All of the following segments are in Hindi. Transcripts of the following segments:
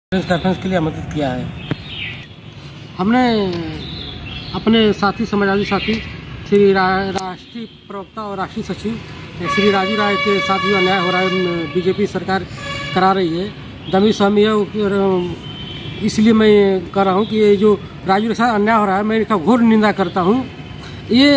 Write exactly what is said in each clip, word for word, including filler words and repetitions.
सरपंच के लिए आमंत्रित किया है। हमने अपने साथी समाजवादी साथी श्री रा, राष्ट्रीय प्रवक्ता और राष्ट्रीय सचिव श्री राजू राय के साथ जो अन्याय हो रहा है बीजेपी सरकार करा रही है, दमी स्वामी है, और इसलिए मैं कह रहा हूँ कि ये जो राजू के साथ अन्याय हो रहा है मैं इसका घोर निंदा करता हूँ। ये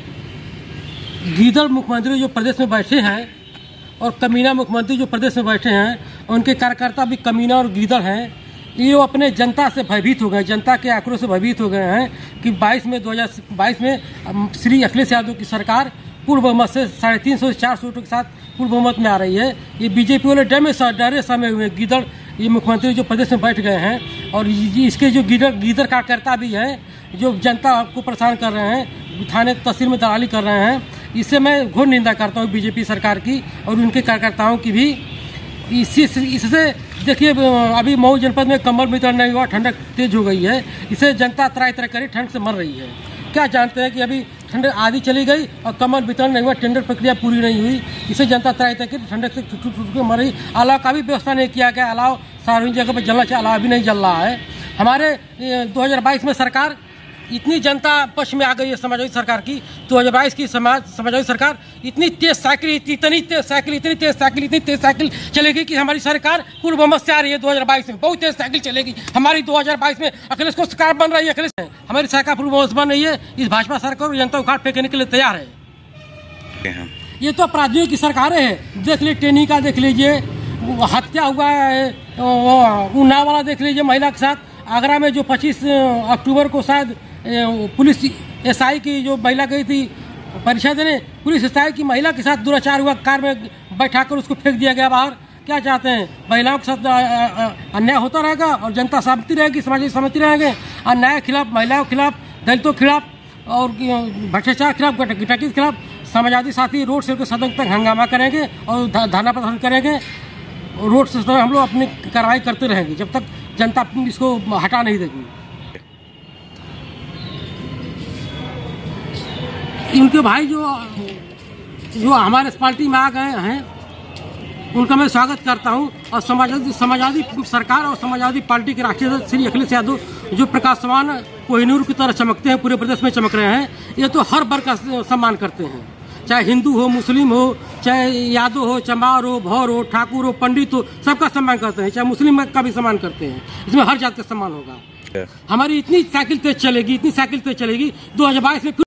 गीदड़ मुख्यमंत्री जो प्रदेश में बैठे हैं और कमीना मुख्यमंत्री जो प्रदेश में बैठे हैं, उनके कार्यकर्ता भी कमीना और गीदड़ हैं। ये अपने जनता से भयभीत हो गए, जनता के आक्रोश से भयभीत हो गए हैं कि बाईस में दो हज़ार बाईस में श्री अखिलेश यादव की सरकार पूर्ण बहुमत से साढ़े तीन सौ चार सौ वोटों के साथ पूर्ण बहुमत में आ रही है। ये बीजेपी वाले डर में डरे समय हुए गीदड़ ये मुख्यमंत्री जो प्रदेश में बैठ गए हैं, और इसके जो गीदड़ गीदड़ कार्यकर्ता भी हैं जो जनता को परेशान कर रहे हैं, थाने तहसील में दलाली कर रहे हैं। इससे मैं घोर निंदा करता हूँ बीजेपी सरकार की और उनके कार्यकर्ताओं की भी। इसी इससे देखिए अभी मऊ जनपद में कंबल वितरण नहीं हुआ, ठंडक तेज हो गई है। इसे जनता त्राही तरह करी ठंड से मर रही है। क्या जानते हैं कि अभी ठंड आधी चली गई और कंबल वितरण नहीं हुआ, टेंडर प्रक्रिया पूरी नहीं हुई, इसे जनता त्राही तरह की ठंडक से टूट टूट के मर रही। अलाव का भी व्यवस्था नहीं किया गया, अलाव सार्वजनिक जगह पर जलना चाहिए, अलाव भी नहीं जल रहा है। हमारे दो हज़ार बाईस में सरकार इतनी जनता पक्ष में आ गई है समाजवादी सरकार की। दो हज़ार बाईस की समाज समाजवादी सरकार इतनी तेज साइकिल इतनी तेज साइकिल इतनी तेज साइकिल इतनी तेज साइकिल चलेगी कि हमारी सरकार पूर्ण बहुमत से आ रही है। दो हज़ार बाईस में बहुत तेज साइकिल चलेगी हमारी। दो हज़ार बाईस में अखिलेश को सरकार बन रही है, अखिलेश हमारी सरकार पूर्ण बहुमत बन रही है। इस भाजपा सरकार जनता उखाड़ फेंकने के लिए तैयार है। ये तो अपराधियों की सरकारें हैं। देख लीजिए टेनी का, देख लीजिए हत्या हुआ है, उन्नाव वाला देख लीजिए महिला के साथ। आगरा में जो पच्चीस अक्टूबर को शायद पुलिस एसआई की जो महिला गई थी परीक्षा देने, पुलिस एसआई की महिला के साथ दुराचार हुआ, कार में बैठाकर उसको फेंक दिया गया बाहर। क्या चाहते हैं? महिलाओं के साथ अन्याय होता रहेगा और जनता सहमति रहेगी, समाज सहमति रहेंगे। अन्याय के खिलाफ, महिलाओं के खिलाफ, दलितों के खिलाफ और भ्रष्टाचार के खिलाफ, गिटाकी के खिलाफ समाजवादी साथी रोड से सदन तक हंगामा करेंगे और धरना प्रदर्शन करेंगे। रोड से हम लोग अपनी कार्रवाई करते रहेंगे जब तक जनता इसको हटा नहीं देगी। उनके भाई जो जो हमारे पार्टी में आ गए हैं उनका मैं स्वागत करता हूं। और समाजवादी समाजवादी सरकार और समाजवादी पार्टी के राष्ट्रीय अध्यक्ष श्री अखिलेश यादव जो प्रकाशमान कोहिनूर की तरह चमकते हैं, पूरे प्रदेश में चमक रहे हैं। ये तो हर वर्ग का सम्मान करते हैं, चाहे हिंदू हो, मुस्लिम हो, चाहे यादव हो, चमार हो, भौर हो, ठाकुर हो, पंडित हो, सबका सम्मान करते हैं। चाहे मुस्लिम का भी सम्मान करते हैं, इसमें हर जात का सम्मान होगा। हमारी इतनी साइकिल तेज चलेगी, इतनी साइकिल तेज चलेगी दो हज़ार बाईस में